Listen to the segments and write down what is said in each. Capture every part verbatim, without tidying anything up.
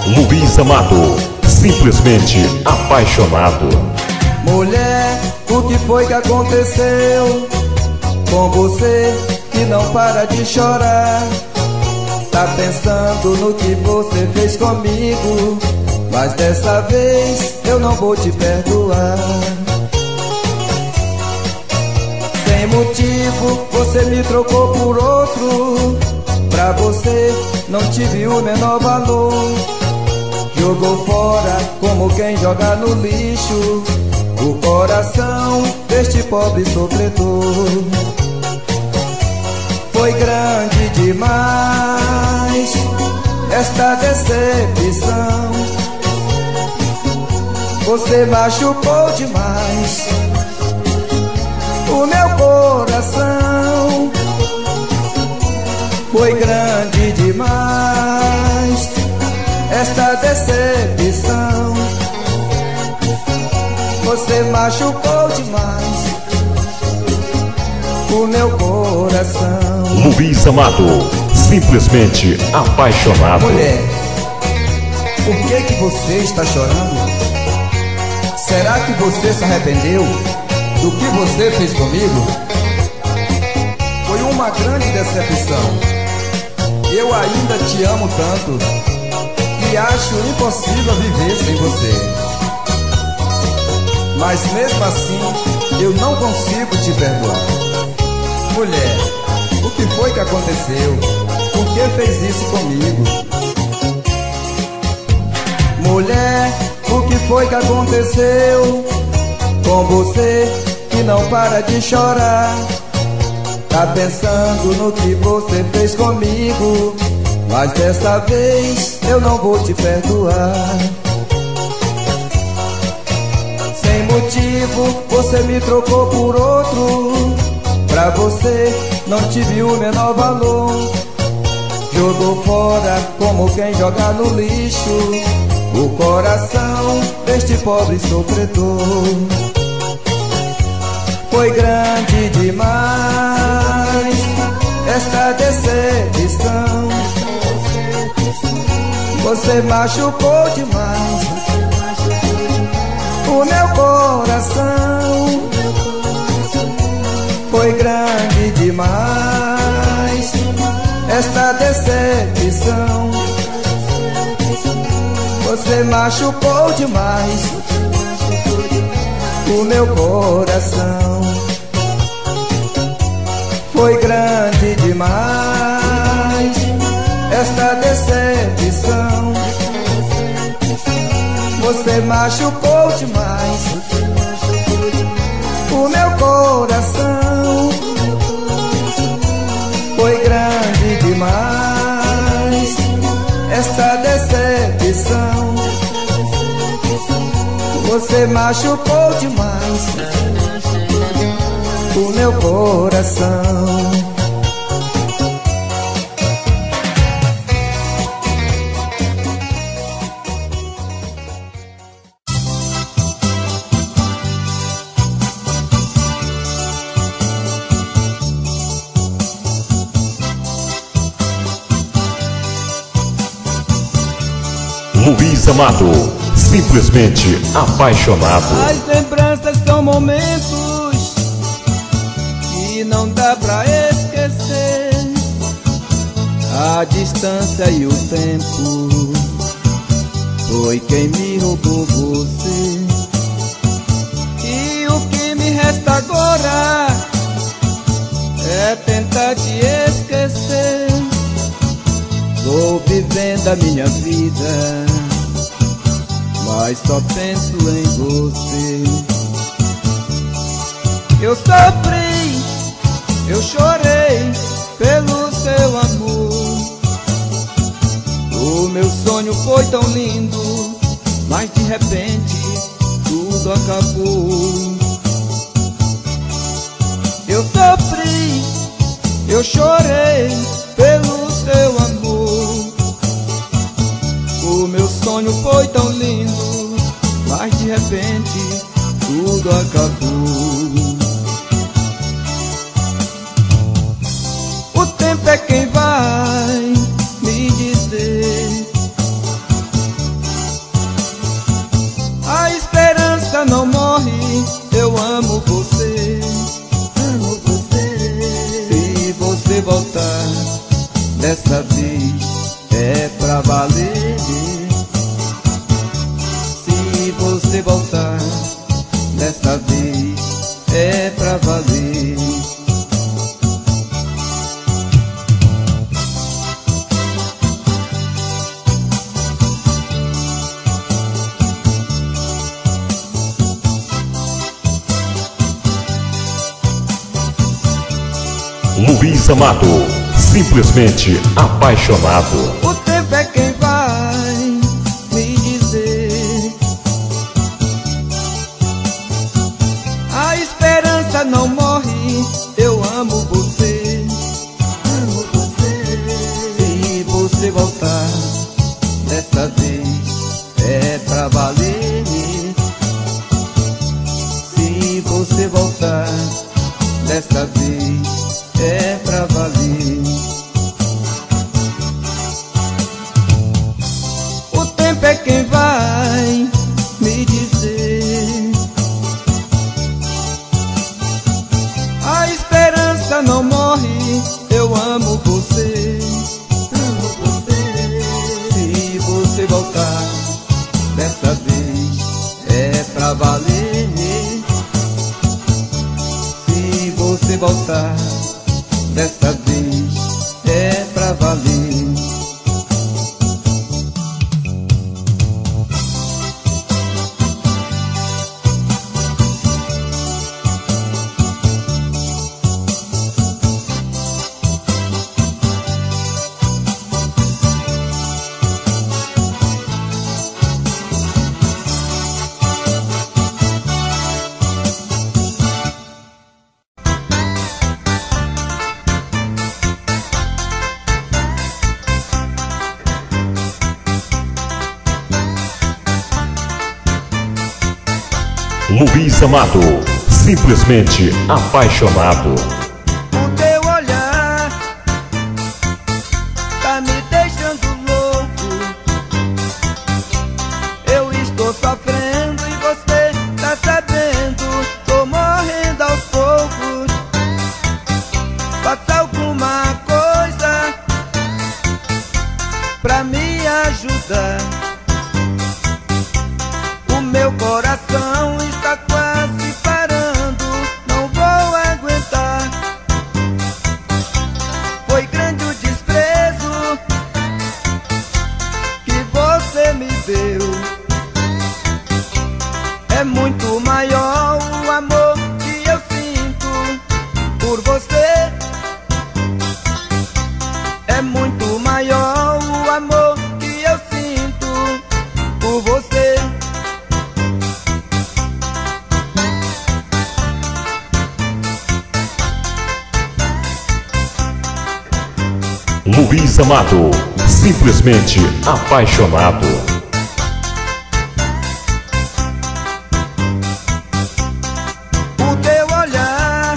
Luiz Amado, simplesmente apaixonado. Mulher, o que foi que aconteceu com você que não para de chorar? Tá pensando no que você fez comigo, mas dessa vez eu não vou te perdoar. Sem motivo você me trocou por outro, pra você não tive o menor valor. Jogou fora como quem joga no lixo o coração deste pobre sofredor. Foi grande demais esta decepção, você machucou demais o meu coração. Foi grande demais esta decepção, você machucou demais o meu coração. Luiz Amado, simplesmente apaixonado. Mulher, por que que você está chorando? Será que você se arrependeu do que você fez comigo? Foi uma grande decepção. Eu ainda te amo tanto e acho impossível viver sem você. Mas mesmo assim, eu não consigo te perdoar. Mulher, o que foi que aconteceu? Por que fez isso comigo? Mulher, o que foi que aconteceu com você que não para de chorar? Tá pensando no que você fez comigo, mas desta vez eu não vou te perdoar. Sem motivo você me trocou por outro, pra você não tive o menor valor. Jogou fora como quem joga no lixo o coração deste pobre sofredor. Foi grande demais esta decepção, você machucou demais o meu coração. Foi grande demais esta decepção, você machucou demais o meu coração. Foi grande demais esta decepção, você machucou demais o meu coração. Foi grande demais esta decepção, você machucou demais o meu coração. Luiz Amado, simplesmente apaixonado. As lembranças são momentos que não dá pra esquecer. A distância e o tempo foi quem me roubou você. E o que me resta agora é tentar te esquecer. Vou vivendo a minha vida, mas só penso em você. Eu sofri, eu chorei pelo seu amor. O meu sonho foi tão lindo, mas de repente tudo acabou. Eu sofri, eu chorei pelo seu amor. O meu sonho foi tão lindo, mas de repente tudo acabou. O tempo é quem vai me dizer amo você, amo você. Se você voltar dessa vez é pra valer. Se você voltar dessa vez é pra valer. Luiz Amado, simplesmente apaixonado. O tempo é quem vai me dizer. A esperança não morre, eu amo você, amo você. Se você voltar dessa vez é pra valer. Se você voltar dessa vez é pra valer. O tempo é quem vai me dizer. A esperança não morre, eu amo você, amo você. Se você voltar dessa vez é pra valer. Se você voltar desta vez é pra valer. Luiz Amado, simplesmente apaixonado. O teu olhar tá me deixando louco. Eu estou sofrendo e você tá sabendo. Tô morrendo aos poucos. Faça alguma coisa pra me ajudar. O meu coração está quase parando, não vou aguentar. Foi grande o desprezo que você me deu. É muito maior o amor que eu sinto por você. É muito maior o amor que eu sinto por você. Luiz Amado, simplesmente apaixonado. O teu olhar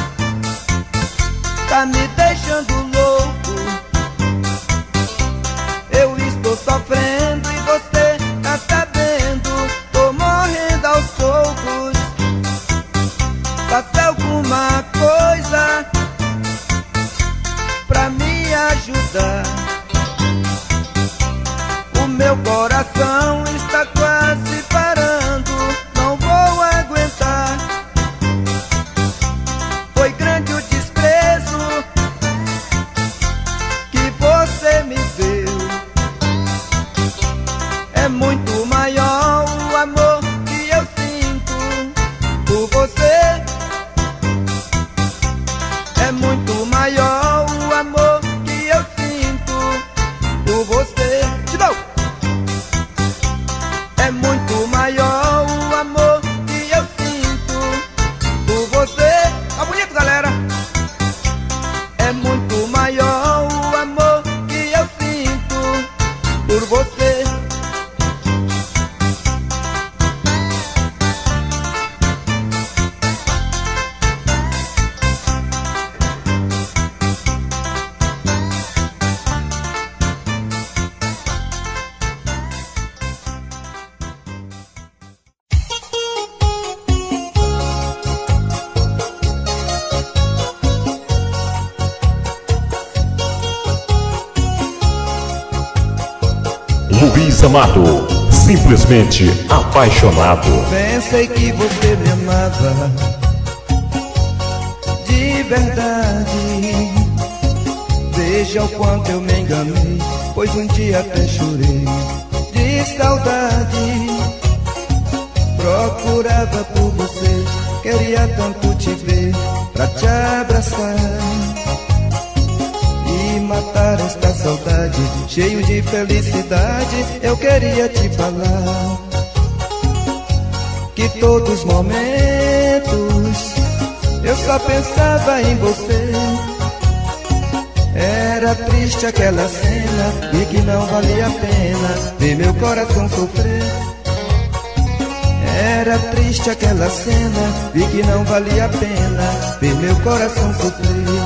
tá me deixando louco. Eu estou sofrendo e você tá sabendo. Tô morrendo aos poucos. Faça alguma coisa pra me ajudar. O meu coração está quase parando, não vou aguentar. Foi grande o desprezo que você me deu. É muito maior o amor que eu sinto por você. É muito maior o amor que eu sinto por você. De novo. É muito maior o amor que eu sinto por você. Tá bonito, galera. É muito maior o amor que eu sinto por você. Luiz Amado, simplesmente apaixonado. Pensei que você me amava de verdade. Veja o quanto eu me enganei, pois um dia até chorei de saudade. Procurava por você, queria tanto te ver, pra te abraçar e matar esta saudade. Cheio de felicidade, eu queria te falar que todos os momentos eu só pensava em você. Era triste aquela cena e que não valia a pena ver meu coração sofrer. Era triste aquela cena e que não valia a pena ver meu coração sofrer.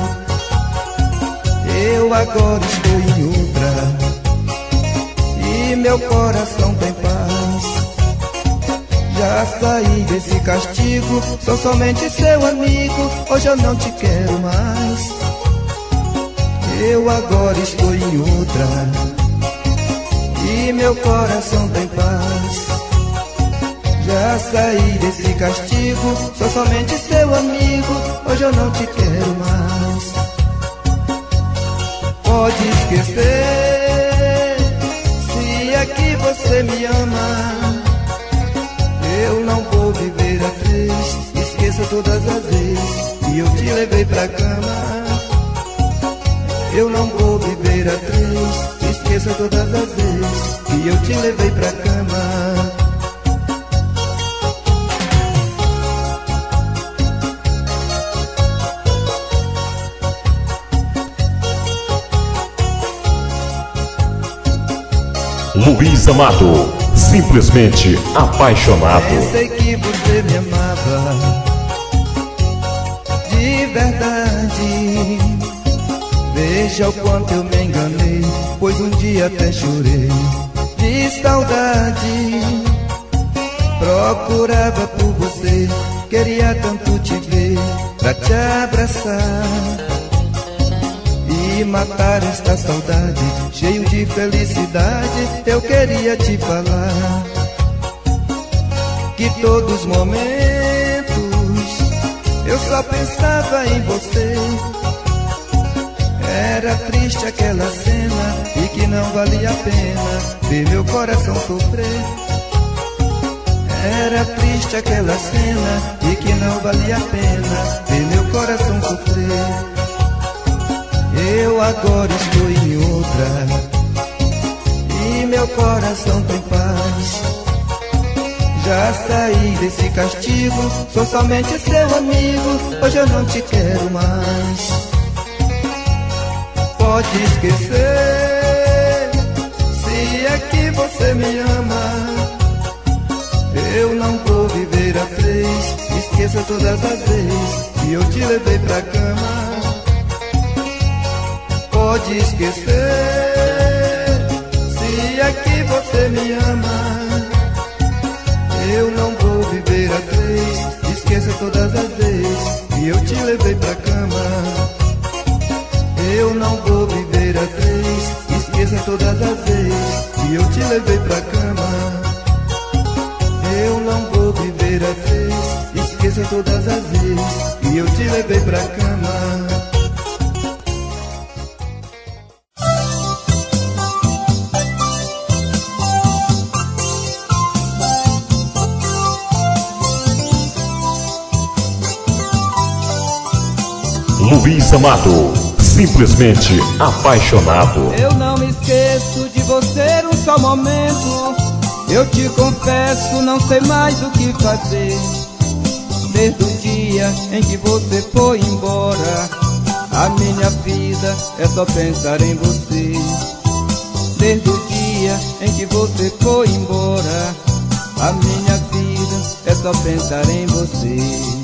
Eu agora estou em outra e meu coração tem paz. Já saí desse castigo, sou somente seu amigo, hoje eu não te quero mais. Eu agora estou em outra e meu coração tem paz. Já saí desse castigo, sou somente seu amigo, hoje eu não te quero mais. Pode esquecer, se é que você me ama, eu não vou viver a três. Esqueça todas as vezes que eu te levei pra cama. Eu não vou viver a três. Esqueça todas as vezes que eu te levei pra cama. Luiz Amado, simplesmente apaixonado. Pensei que você me amava de verdade. Veja o quanto eu me enganei, pois um dia até chorei de saudade. Procurava por você, queria tanto te ver, pra te abraçar e matar esta saudade. Cheio de felicidade, eu queria te falar que todos os momentos eu só pensava em você. Era triste aquela cena e que não valia a pena ver meu coração sofrer. Era triste aquela cena e que não valia a pena ver meu coração sofrer. Eu agora estou em outra e meu coração tem paz. Já saí desse castigo, sou somente seu amigo, hoje eu não te quero mais. Pode esquecer, se é que você me ama, eu não vou viver a três. Esqueça todas as vezes que eu te levei pra cama. Pode esquecer, se é que você me ama, eu não vou viver a três. Esqueça todas as vezes que eu te levei pra cama. Eu não vou viver a três. Esqueça todas as vezes que eu te levei pra cama. Eu não vou viver a três. Esqueça todas as vezes que eu te levei pra cama. Luiz Amado, simplesmente apaixonado. Eu não me esqueço de você um só momento. Eu te confesso, não sei mais o que fazer. Desde o dia em que você foi embora, a minha vida é só pensar em você. Desde o dia em que você foi embora, a minha vida é só pensar em você.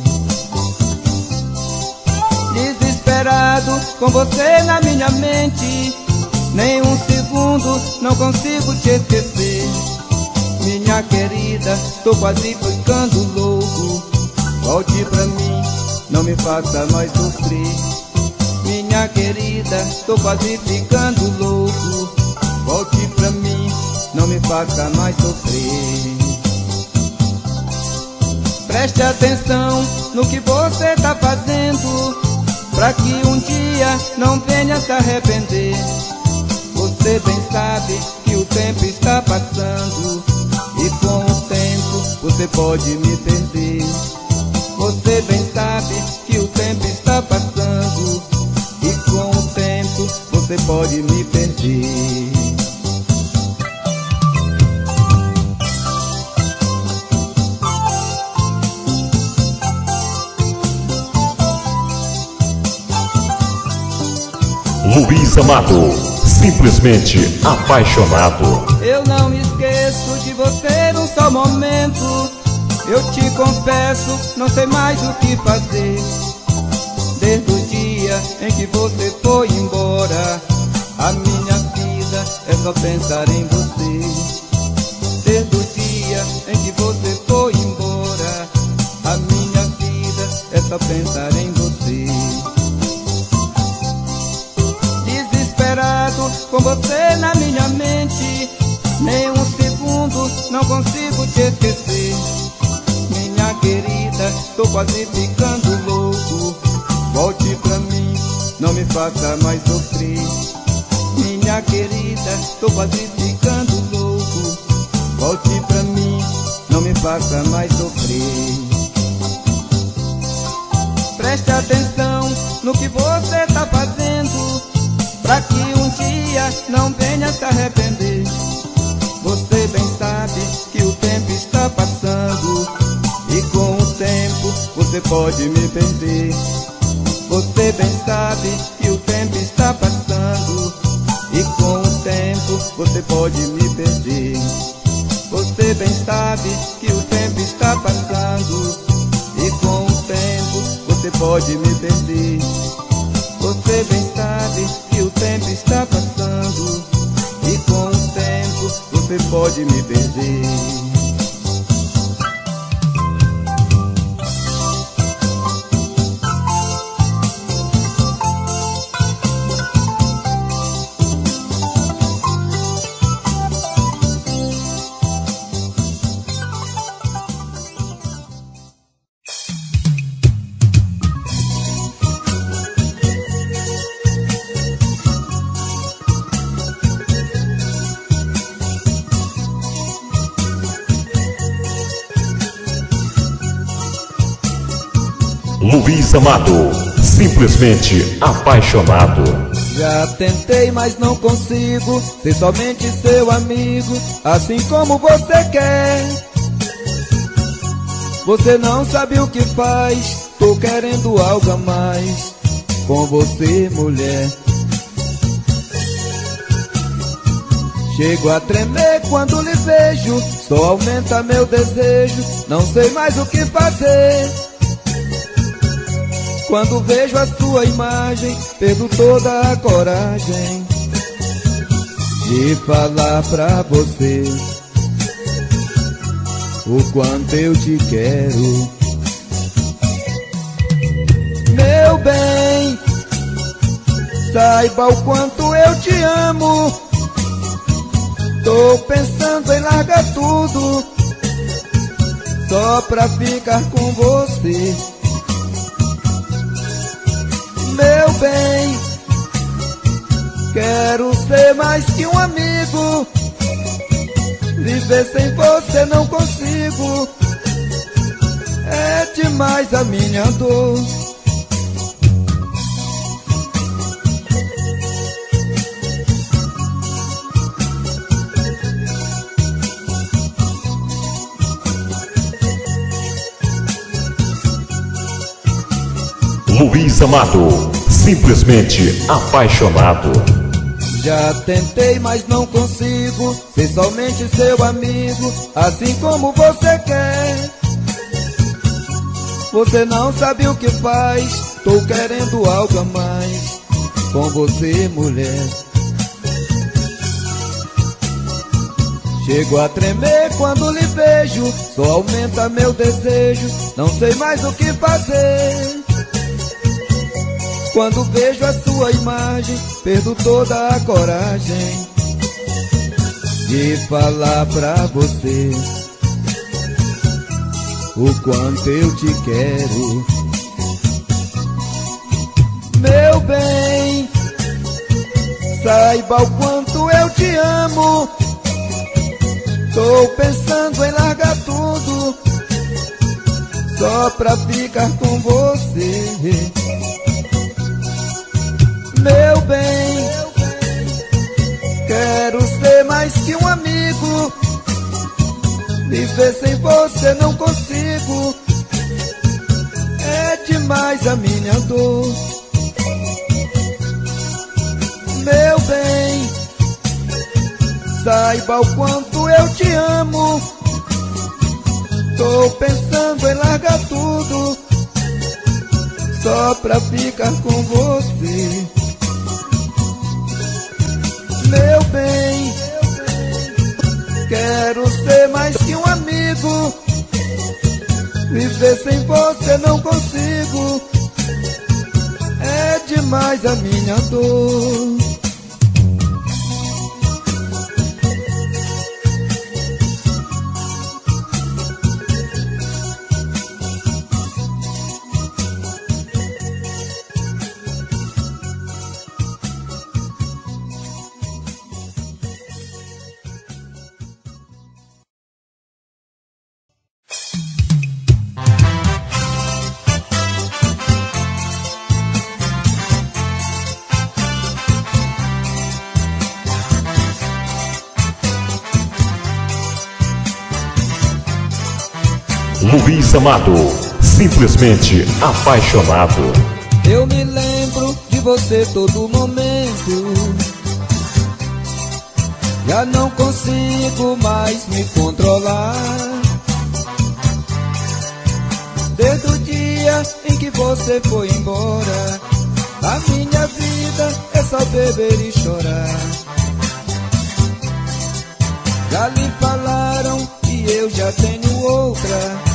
Desesperado com você na minha mente, nem um segundo não consigo te esquecer. Minha querida, tô quase ficando louco. Volte pra mim, não me faça mais sofrer. Minha querida, tô quase ficando louco. Volte pra mim, não me faça mais sofrer. Preste atenção no que você tá fazendo, pra que um dia não venha se arrepender. Você bem sabe que o tempo está passando, e com o tempo você pode me perder. Você bem sabe que o tempo está passando, e com o tempo você pode me perder. Luiz Amado, simplesmente apaixonado. Eu não esqueço de você num só momento. Eu te confesso, não sei mais o que fazer. Desde o dia em que você foi embora, a minha vida é só pensar em você. Desde o dia em que você foi embora, a minha vida é só pensar em você. Desesperado com você na minha mente, nem um segundo não consigo te esquecer. Minha querida, tô quase ficando louco. Volte pra mim, não me faça mais sofrer. Minha querida, tô quase ficando louco. Volte pra mim, não me faça mais sofrer. Preste atenção no que você tá fazendo, pra que um dia não venha se arrepender. Você bem sabe que o tempo está passando, e com o tempo você pode me perder. Você bem sabe que o tempo está passando, e com o tempo você pode me perder. Você bem sabe que o tempo está passando, e com o tempo você pode me perder. Você bem sabe que o tempo está passando, e com o tempo você pode me perder. Luiz Amado, simplesmente apaixonado. Já tentei, mas não consigo ser somente seu amigo, assim como você quer. Você não sabe o que faz, tô querendo algo a mais com você, mulher. Chego a tremer quando lhe vejo, só aumenta meu desejo, não sei mais o que fazer. Quando vejo a sua imagem, perdo toda a coragem de falar pra você o quanto eu te quero. Meu bem, saiba o quanto eu te amo. Tô pensando em largar tudo só pra ficar com você. Meu bem, quero ser mais que um amigo. Viver sem você não consigo, é demais a minha dor. Luiz Amado, simplesmente apaixonado. Já tentei, mas não consigo ser somente seu amigo, assim como você quer. Você não sabe o que faz, tô querendo algo a mais com você, mulher. Chego a tremer quando lhe vejo, só aumenta meu desejo, não sei mais o que fazer. Quando vejo a sua imagem, perdo toda a coragem de falar pra você o quanto eu te quero. Meu bem, saiba o quanto eu te amo. Tô pensando em largar tudo só pra ficar com você. Meu bem, quero ser mais que um amigo. Viver sem você não consigo. É demais a minha dor. Meu bem, saiba o quanto eu te amo. Tô pensando em largar tudo só pra ficar com você. Meu bem, quero ser mais que um amigo. Viver sem você não consigo. É demais a minha dor. Luiz Amado, simplesmente apaixonado. Eu me lembro de você todo momento. Já não consigo mais me controlar. Desde o dia em que você foi embora, a minha vida é só beber e chorar. Já lhe falaram que eu já tenho outra,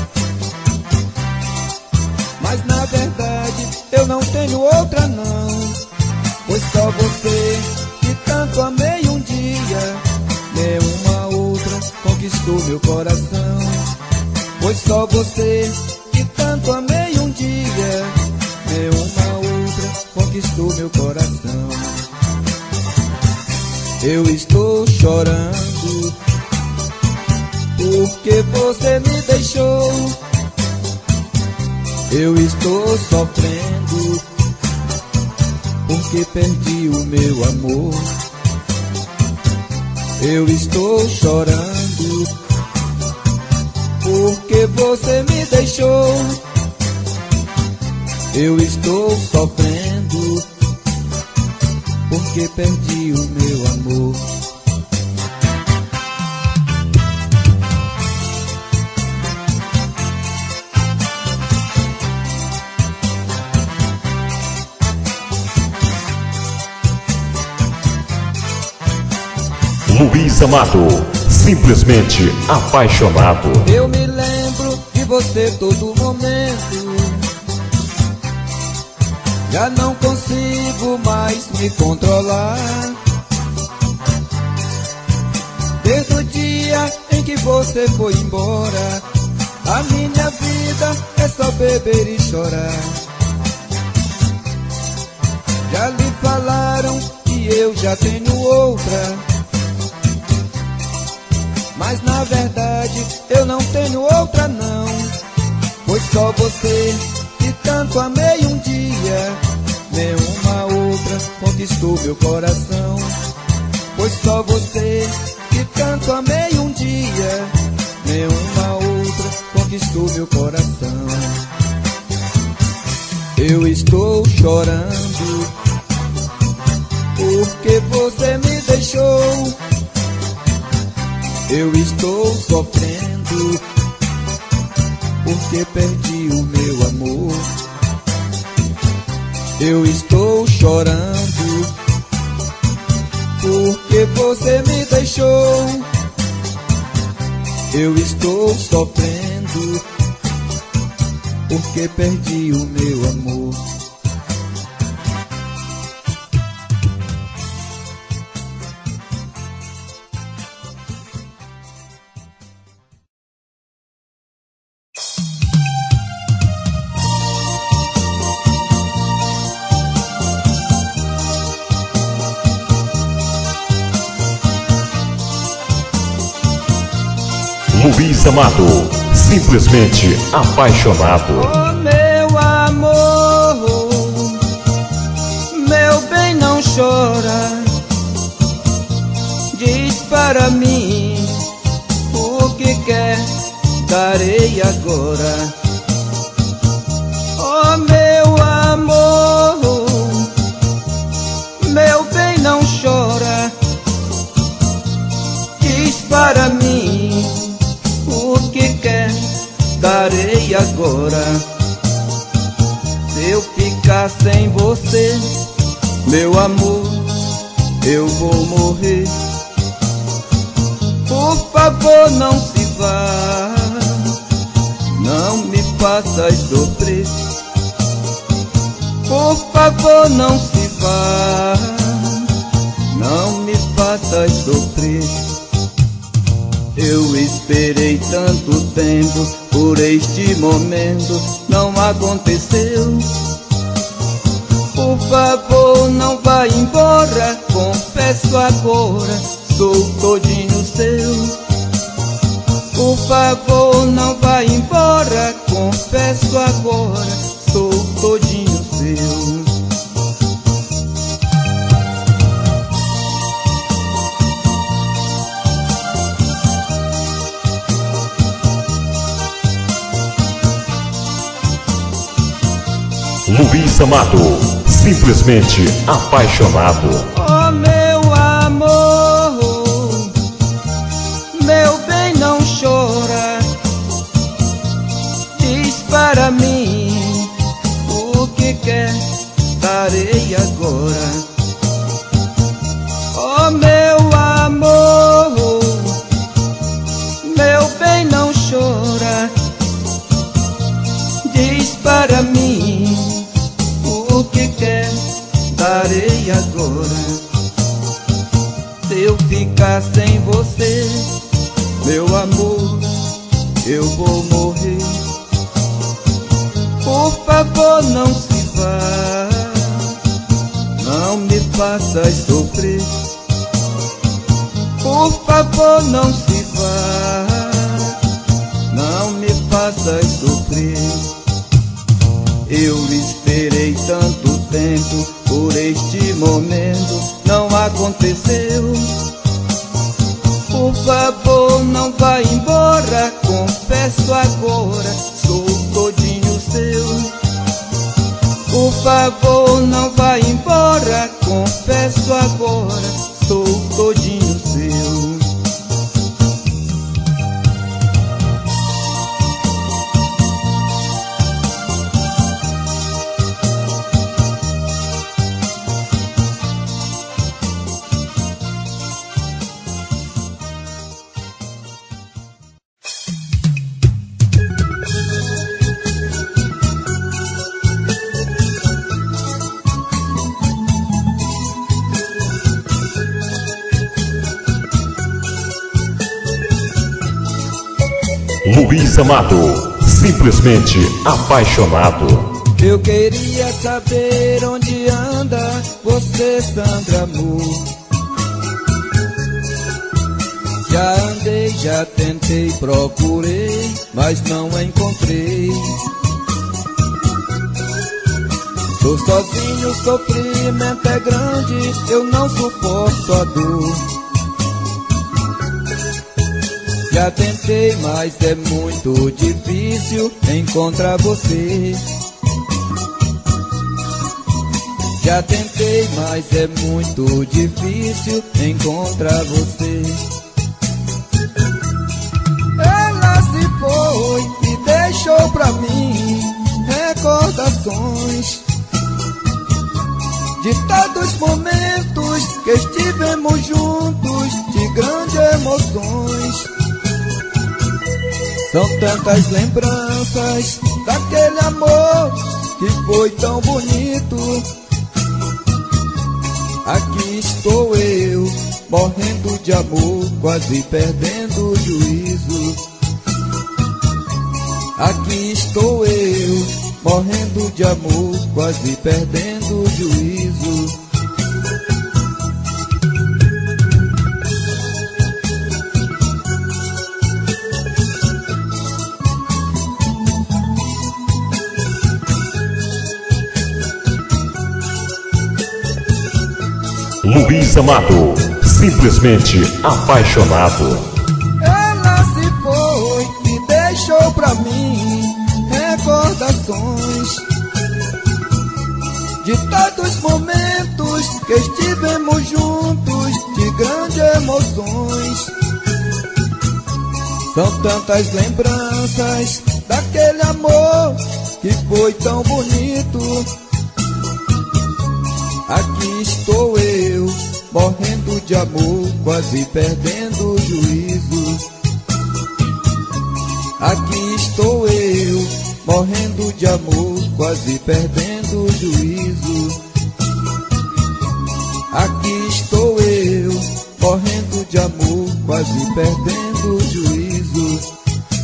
mas na verdade eu não tenho outra não. Pois só você que tanto amei um dia, nenhuma outra conquistou meu coração. Pois só você que tanto amei um dia, nenhuma outra conquistou meu coração. Eu estou chorando porque você me deixou. Eu estou sofrendo porque perdi o meu amor. Eu estou chorando porque você me deixou. Eu estou sofrendo porque perdi o meu amor. Luiz Amado, simplesmente apaixonado. Eu me lembro de você todo momento. Já não consigo mais me controlar. Desde o dia em que você foi embora, a minha vida é só beber e chorar. Já lhe falaram que eu já tenho outra, mas na verdade eu não tenho outra não. Pois só você que tanto amei um dia, nenhuma outra conquistou meu coração. Pois só você que tanto amei um dia, nenhuma outra conquistou meu coração. Eu estou chorando porque você me deixou. Eu estou sofrendo porque perdi o meu amor. Eu estou chorando porque você me deixou. Eu estou sofrendo porque perdi o meu amor. Luiz Amado, simplesmente apaixonado. Oh, meu amor, meu bem, não chora. Diz para mim o que quer, darei agora. Oh, meu amor, meu bem, não chora. Diz para mim o que quer, darei agora. Se eu ficar sem você, meu amor, eu vou morrer. Por favor, não se vá, não me faças sofrer. Por favor, não se vá, não me faças sofrer. Eu esperei tanto tempo por este momento, não aconteceu. Por favor, não vá embora, confesso agora, sou todinho seu. Por favor, não vá embora, confesso agora, sou todinho seu. Luiz Amado, simplesmente apaixonado. Oh, meu amor, meu bem, não chora. Diz para mim o que quer, darei agora. Oh, meu amor, meu bem, não chora. Diz para mim o que quer, darei agora. Se eu ficar sem você, meu amor, eu vou morrer. Por favor, não se vá, não me faças sofrer. Por favor, não se vá, não me faças sofrer. Eu esperei tanto tempo por este momento, não aconteceu. Por favor, não vá embora, confesso agora, sou todinho seu. Por favor, não vá embora, confesso agora, sou todinho seu. Luiz Amado, simplesmente apaixonado. Eu queria saber onde anda você, Sandra Amor. Já andei, já tentei, procurei, mas não encontrei. Tô sozinho, o sofrimento é grande, eu não suporto a dor. Já tentei, mas é muito difícil encontrar você. Já tentei, mas é muito difícil encontrar você. Ela se foi e deixou pra mim recordações de tantos momentos que estivemos juntos, de grandes emoções. São tantas lembranças daquele amor que foi tão bonito. Aqui estou eu, morrendo de amor, quase perdendo o juízo. Aqui estou eu, morrendo de amor, quase perdendo o juízo. Luiz Amado, simplesmente apaixonado. Ela se foi e deixou pra mim recordações de tantos momentos que estivemos juntos, de grandes emoções. São tantas lembranças daquele amor que foi tão bonito. Aqui estou eu, morrendo de amor, quase perdendo o juízo. Aqui estou eu, morrendo de amor, quase perdendo o juízo. Aqui estou eu, morrendo de amor, quase perdendo o juízo.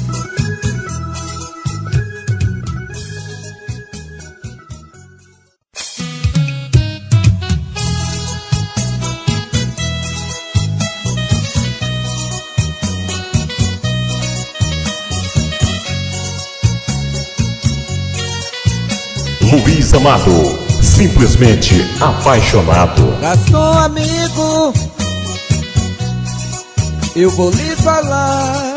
Luiz Amado, simplesmente apaixonado. Garçom amigo, eu vou lhe falar.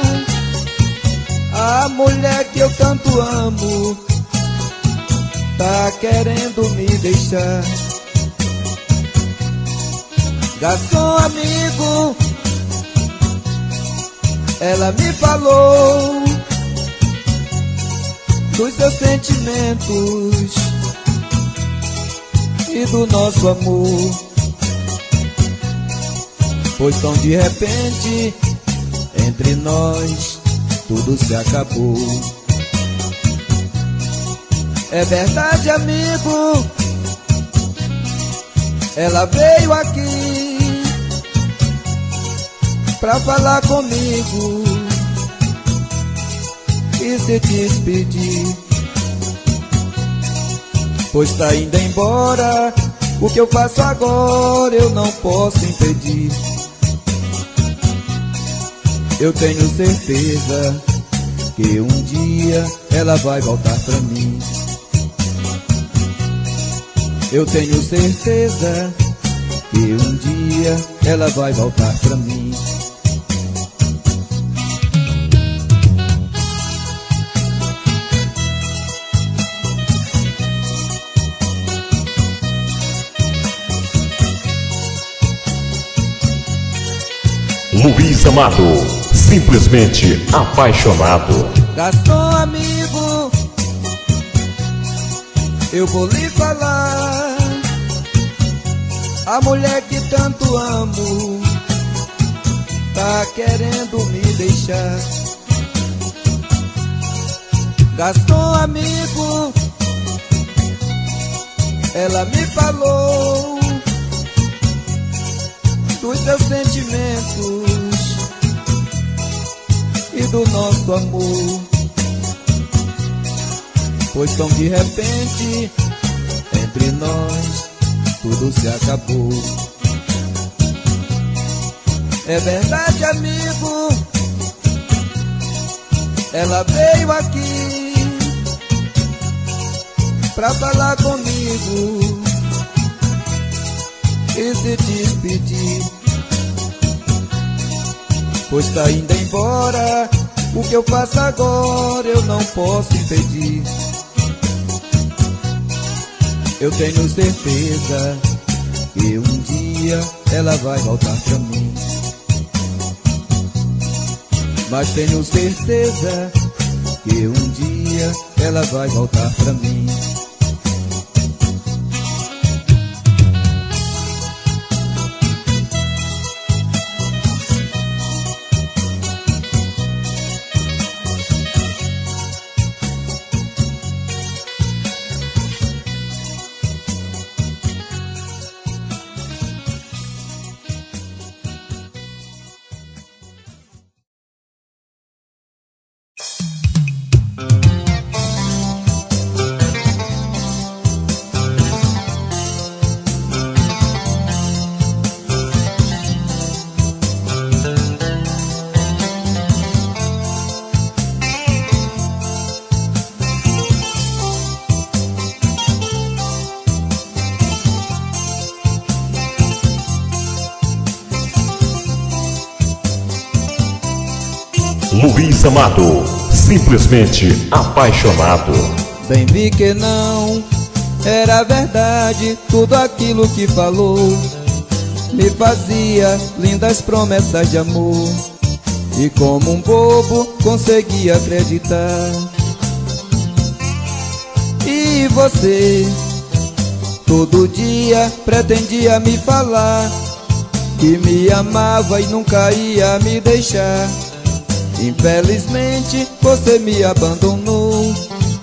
A mulher que eu tanto amo tá querendo me deixar. Garçom amigo, ela me falou dos seus sentimentos e do nosso amor, pois tão de repente entre nós tudo se acabou. É verdade, amigo, ela veio aqui pra falar comigo e se despedir, pois tá indo embora. O que eu faço agora eu não posso impedir. Eu tenho certeza que um dia ela vai voltar pra mim. Eu tenho certeza que um dia ela vai voltar pra mim. Luiz Amado, simplesmente apaixonado. Garçom amigo, eu vou lhe falar. A mulher que tanto amo tá querendo me deixar. Garçom amigo, ela me falou dos seus sentimentos e do nosso amor, pois tão de repente entre nós tudo se acabou. É verdade, amigo, ela veio aqui pra falar comigo e se despedir, pois tá indo embora. O que eu faço agora eu não posso impedir. Eu tenho certeza que um dia ela vai voltar pra mim, mas tenho certeza que um dia ela vai voltar pra mim. Luiz Amado, simplesmente apaixonado. Bem vi que não era verdade tudo aquilo que falou. Me fazia lindas promessas de amor e como um bobo consegui acreditar. E você todo dia pretendia me falar que me amava e nunca ia me deixar. Infelizmente você me abandonou.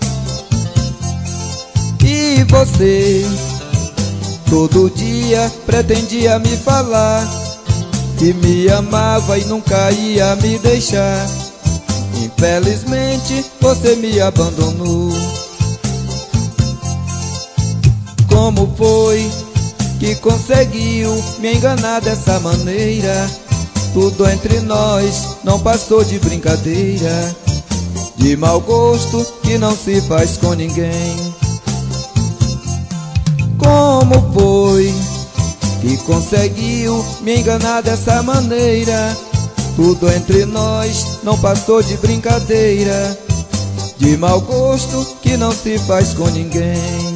E você todo dia pretendia me falar que me amava e nunca ia me deixar. Infelizmente você me abandonou. Como foi que conseguiu me enganar dessa maneira? Tudo entre nós não passou de brincadeira, de mau gosto que não se faz com ninguém. Como foi que conseguiu me enganar dessa maneira? Tudo entre nós não passou de brincadeira, de mau gosto que não se faz com ninguém.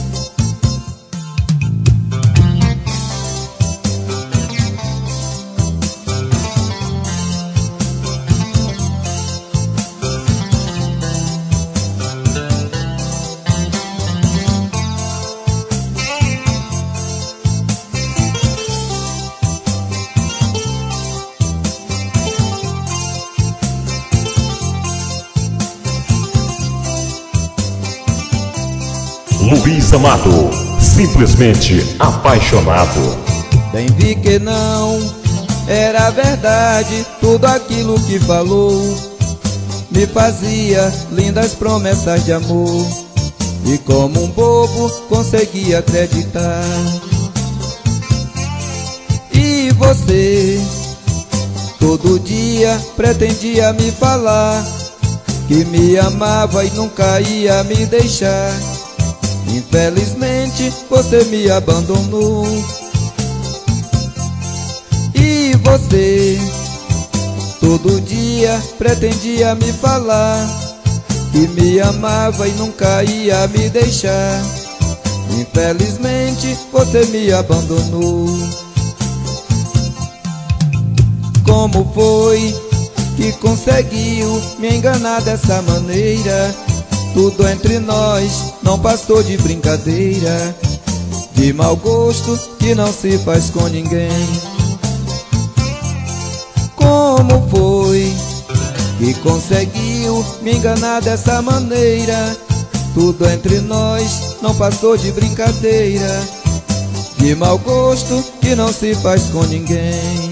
Luiz Amado, simplesmente apaixonado. Bem vi que não era verdade tudo aquilo que falou. Me fazia lindas promessas de amor e como um bobo consegui acreditar. E você todo dia pretendia me falar que me amava e nunca ia me deixar. Infelizmente você me abandonou. E você todo dia pretendia me falar que me amava e nunca ia me deixar. Infelizmente você me abandonou. Como foi que conseguiu me enganar dessa maneira? Tudo entre nós não passou de brincadeira, de mau gosto que não se faz com ninguém. Como foi que conseguiu me enganar dessa maneira? Tudo entre nós não passou de brincadeira, de mau gosto que não se faz com ninguém.